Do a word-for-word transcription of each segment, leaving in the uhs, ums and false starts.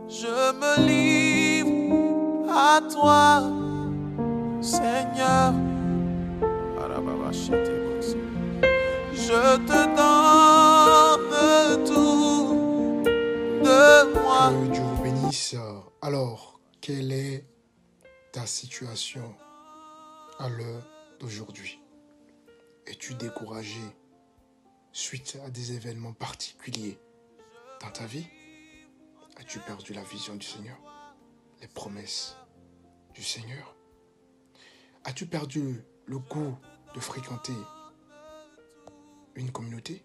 Je me livre à toi, Seigneur. Je te donne tout de moi. Que Dieu vous bénisse. Alors, quelle est ta situation à l'heure d'aujourd'hui? Es-tu découragé suite à des événements particuliers dans ta vie? As-tu perdu la vision du Seigneur, les promesses du Seigneur? As-tu perdu le goût de fréquenter une communauté?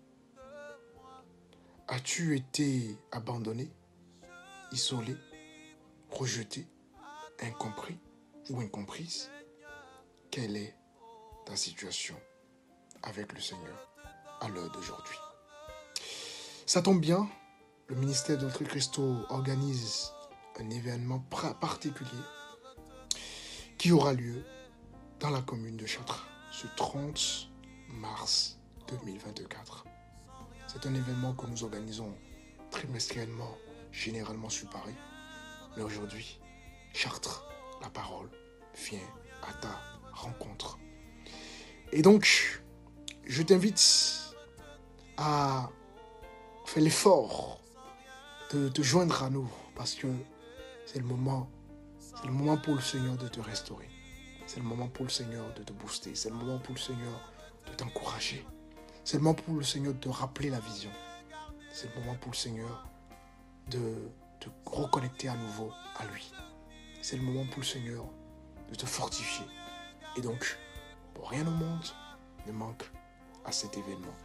As-tu été abandonné, isolé, rejeté, incompris ou incomprise? Quelle est ta situation avec le Seigneur à l'heure d'aujourd'hui? Ça tombe bien, le ministère de notre Christo organise un événement particulier qui aura lieu dans la commune de Chartres ce trente mars deux mille vingt-quatre. C'est un événement que nous organisons trimestriellement, généralement sur Paris. Mais aujourd'hui, Chartres, la parole vient à ta rencontre. Et donc, je t'invite à faire l'effort de te joindre à nous parce que c'est le moment, c'est le moment pour le Seigneur de te restaurer. C'est le moment pour le Seigneur de te booster. C'est le moment pour le Seigneur de t'encourager. C'est le moment pour le Seigneur de te rappeler la vision. C'est le moment pour le Seigneur de te reconnecter à nouveau à lui. C'est le moment pour le Seigneur de te fortifier. Et donc, pour rien au monde ne manque à cet événement.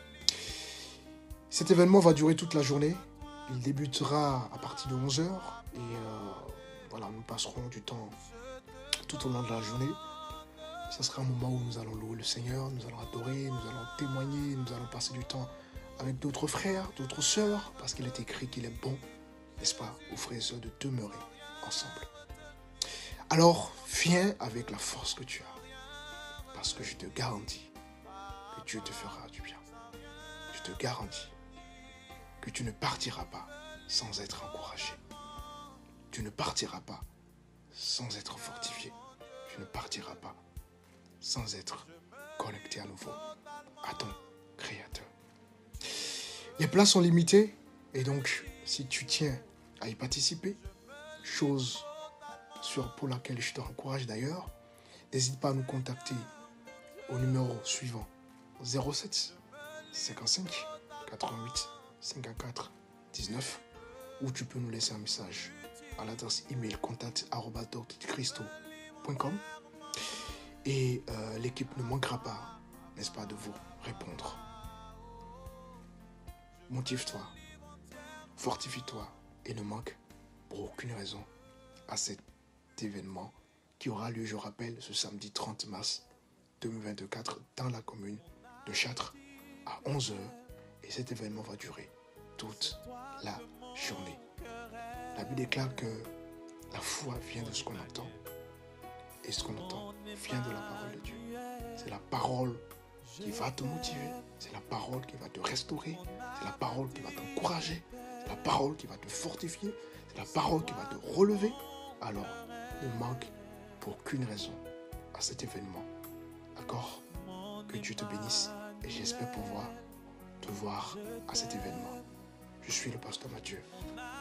Cet événement va durer toute la journée. Il débutera à partir de onze heures. Et euh, voilà, nous passerons du temps tout au long de la journée. Ce sera un moment où nous allons louer le Seigneur, nous allons adorer, nous allons témoigner, nous allons passer du temps avec d'autres frères, d'autres sœurs, parce qu'il est écrit qu'il est bon, n'est-ce pas, aux frères et sœurs de demeurer ensemble. Alors, viens avec la force que tu as, parce que je te garantis que Dieu te fera du bien. Je te garantis que tu ne partiras pas sans être encouragé. Tu ne partiras pas sans être fortifié. Tu ne partiras pas sans être connecté à nouveau à ton Créateur. Les places sont limitées et donc si tu tiens à y participer, chose sur, pour laquelle je t'encourage d'ailleurs, n'hésite pas à nous contacter au numéro suivant zéro sept cinquante-cinq quatre-vingt-huit cinquante-quatre dix-neuf ou tu peux nous laisser un message à l'adresse email contact arobase docteur christo point com et euh, l'équipe ne manquera pas, n'est-ce pas, de vous répondre. Motive-toi, fortifie-toi et ne manque pour aucune raison à cet événement qui aura lieu, je rappelle, ce samedi trente mars deux mille vingt-quatre dans la commune de Chartres à onze heures et cet événement va durer toute la journée. La Bible déclare que la foi vient de ce qu'on entend et ce qu'on entend vient de la parole de Dieu. C'est la parole qui va te motiver, c'est la parole qui va te restaurer, c'est la parole qui va t'encourager, c'est la parole qui va te fortifier, c'est la parole qui va te relever. Alors, ne manque pour aucune raison à cet événement. D'accord? Que Dieu te bénisse et j'espère pouvoir te voir à cet événement. Je suis le pasteur Mathieu.